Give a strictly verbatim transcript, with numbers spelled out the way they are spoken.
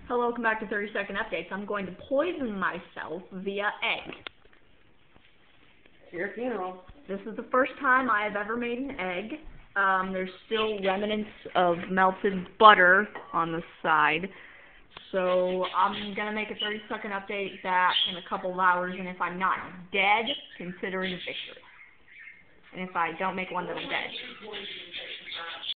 Hello, welcome back to thirty second Updates. I'm going to poison myself via egg. Your funeral. This is the first time I have ever made an egg. Um, there's still remnants of melted butter on the side. So I'm going to make a thirty second update back in a couple of hours, and if I'm not dead, consider it a victory. And if I don't make one, then I'm dead.